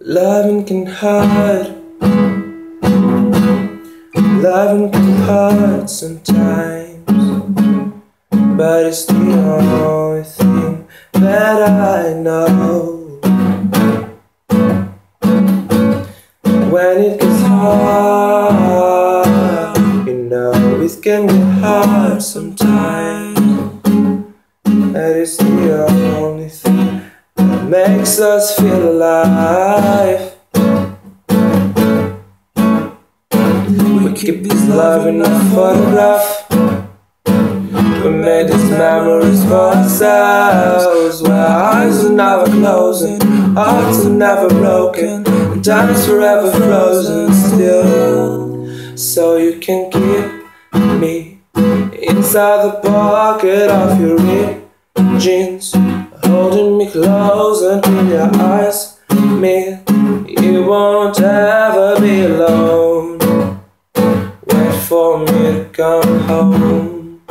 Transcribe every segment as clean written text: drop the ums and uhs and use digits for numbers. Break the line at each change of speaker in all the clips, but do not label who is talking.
Loving can hurt. Loving can hurt sometimes, but it's the only thing that I know. When it gets hard, you know it can get hard sometimes. That is the only thing that makes us feel alive. We keep this love in a photograph. We made these memories for ourselves, where our eyes are never closing, hearts are never broken, and time's forever frozen still. So you can keep me inside the pocket of your ripped jeans, holding me close until your eyes meet. You won't ever be alone. Wait for me to come home.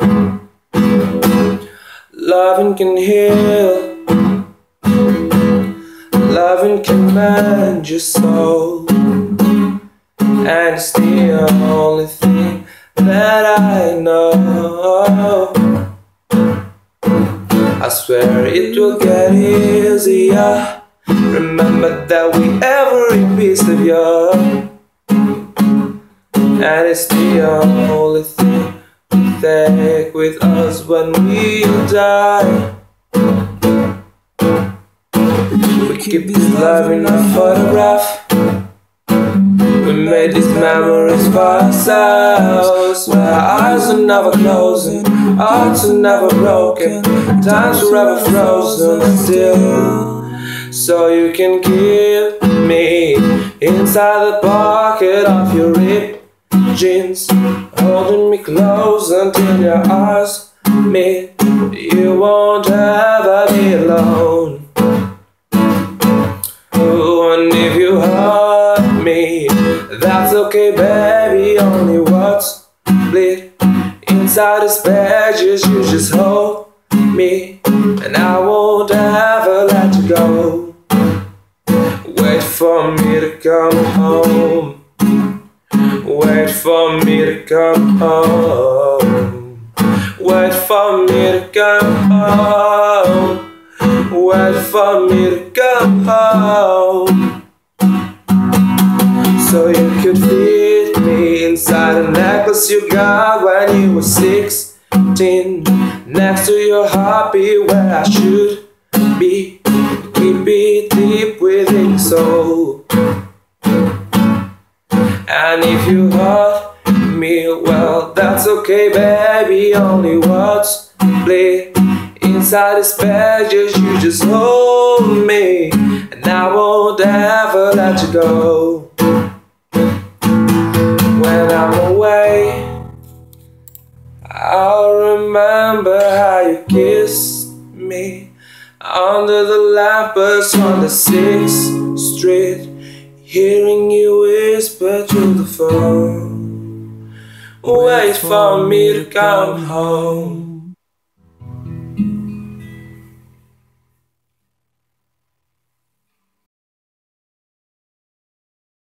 Loving can heal. Loving can mend your soul, and it's the only thing that I know. I swear it will get easier. Remember that we every piece of you, and it's the only thing we take with us when we die. We keep this love in a photograph. We made these memories for ourselves, where our eyes are never closing, hearts are never broken, time's forever frozen still. So you can keep me inside the pocket of your ripped jeans, holding me close until your eyes meet. You won't ever be alone. Oh, and if you hurt me, that's okay, baby. Only words bleed inside these pages. You just hold me, and I won't ever let you go. Wait for me to come home. Wait for me to come home. Wait for me to come home. Wait for me to come home. So you could fit me inside a necklace you got when you were 16, next to your heartbeat where I should be. Keep it deep within your soul. And if you hurt me, well, that's okay, baby. Only words bleed inside these pages. You just hold me, and I won't ever let you go. When I'm away, I'll remember how you kissed me under the lamppost on the 6th Street, hearing you whisper through the phone. Wait for me to come home.